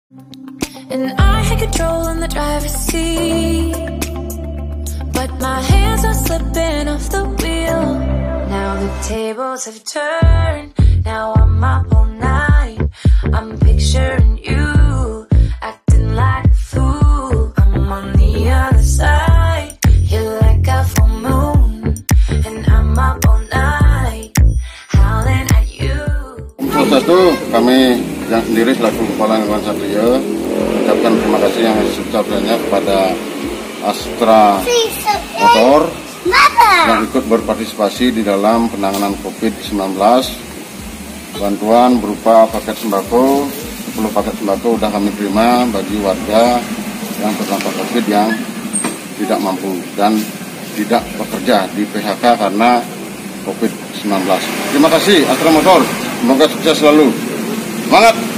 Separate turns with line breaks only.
And I had control in the driver's seat, but my hands are slipping off the wheel. Now the tables have turned, now I'm up all night. I'm picturing you, acting like a fool. I'm on the other side, you're like a full moon, and I'm up all night, howling at you.
Satu, kami yang sendiri selaku Kepala Lingkungan Satrio ucapkan terima kasih yang sebesar-besarnya kepada Astra Motor yang ikut berpartisipasi di dalam penanganan COVID-19. Bantuan berupa paket sembako, 10 paket sembako sudah kami terima bagi warga yang terdampak COVID yang tidak mampu dan tidak bekerja di PHK karena COVID-19. Terima kasih Astra Motor, semoga sukses selalu. Semangat!